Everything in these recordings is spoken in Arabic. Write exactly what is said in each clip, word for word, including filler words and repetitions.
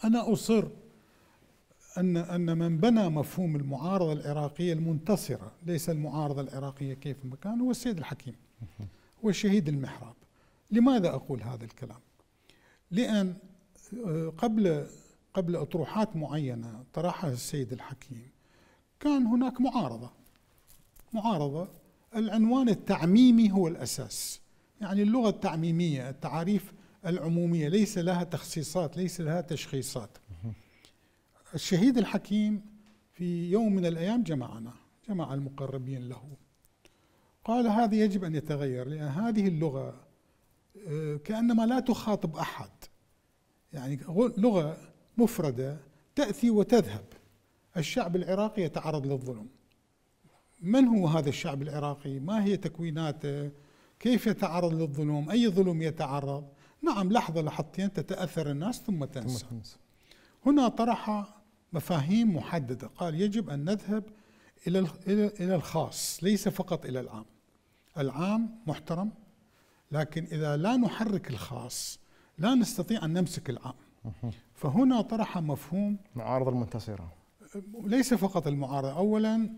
أنا أصر أن أن من بنى مفهوم المعارضة العراقية المنتصرة، ليس المعارضة العراقية كيف ما كان، هو السيد الحكيم، هو شهيد المحراب. لماذا أقول هذا الكلام؟ لأن قبل قبل أطروحات معينة طرحها السيد الحكيم كان هناك معارضة معارضة العنوان التعميمي هو الأساس، يعني اللغة التعميمية، التعاريف العمومية ليس لها تخصيصات، ليس لها تشخيصات. الشهيد الحكيم في يوم من الأيام جمعنا، جمع المقربين له، قال هذا يجب أن يتغير، لأن هذه اللغة كأنما لا تخاطب أحد، يعني لغة مفردة تأتي وتذهب. الشعب العراقي يتعرض للظلم. من هو هذا الشعب العراقي؟ ما هي تكويناته؟ كيف يتعرض للظلم؟ أي ظلم يتعرض؟ نعم، لحظة لحظتين تتأثر الناس ثم تنسى. هنا طرح مفاهيم محددة، قال يجب أن نذهب إلى إلى الخاص، ليس فقط إلى العام. العام محترم، لكن إذا لا نحرك الخاص لا نستطيع أن نمسك العام. فهنا طرح مفهوم المعارضة المنتصرة. ليس فقط المعارضة، أولا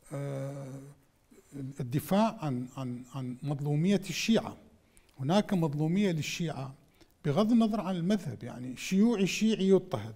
الدفاع عن عن عن مظلومية الشيعة. هناك مظلومية للشيعة بغض النظر عن المذهب، يعني شيوعي شيعي يضطهد،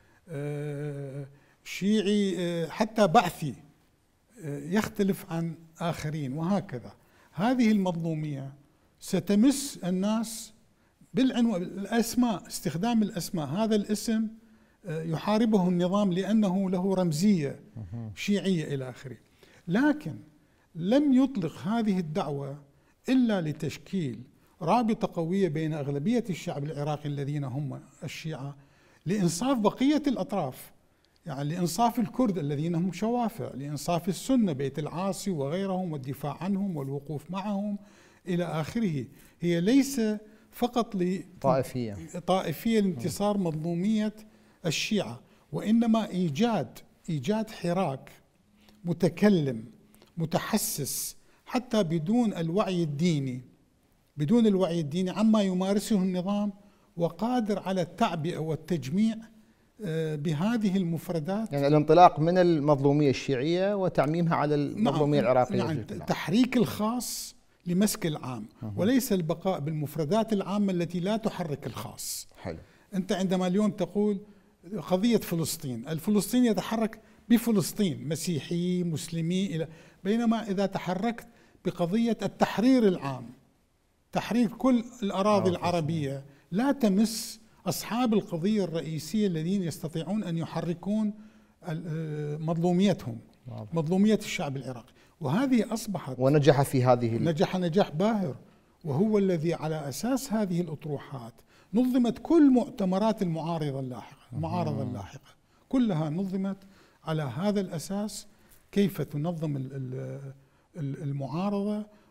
شيعي حتى بعثي يختلف عن آخرين، وهكذا. هذه المظلومية ستمس الناس بالعنوان، الأسماء، استخدام الأسماء. هذا الاسم يحاربه النظام لأنه له رمزية شيعية إلى آخره. لكن لم يطلق هذه الدعوة إلا لتشكيل رابطة قوية بين أغلبية الشعب العراقي الذين هم الشيعة، لإنصاف بقية الأطراف، يعني لإنصاف الكرد الذين هم شوافع، لإنصاف السنة بيت العاصي وغيرهم والدفاع عنهم والوقوف معهم إلى آخره. هي ليس فقط طائفية طائفية لانتصار مظلومية الشيعة، وإنما إيجاد إيجاد حراك متكلم متحسس، حتى بدون الوعي الديني، بدون الوعي الديني عما يمارسه النظام، وقادر على التعبئة والتجميع بهذه المفردات. يعني الانطلاق من المظلومية الشيعية وتعميمها على المظلومية نعم العراقية. يعني تحريك الخاص لمسك العام، وليس البقاء بالمفردات العامة التي لا تحرك الخاص. حلو. أنت عندما اليوم تقول قضية فلسطين، الفلسطيني يتحرك بفلسطين، مسيحي مسلمي إلى، بينما إذا تحركت بقضية التحرير العام، تحرير كل الأراضي العربية، لا تمس أصحاب القضية الرئيسية الذين يستطيعون أن يحركون مظلوميتهم، مظلومية الشعب العراقي. وهذه أصبحت، ونجح في هذه، نجح نجاح باهر، وهو الذي على أساس هذه الأطروحات نظمت كل مؤتمرات المعارضة اللاحقة، المعارضة اللاحقة كلها نظمت على هذا الأساس، كيف تنظم المعارضة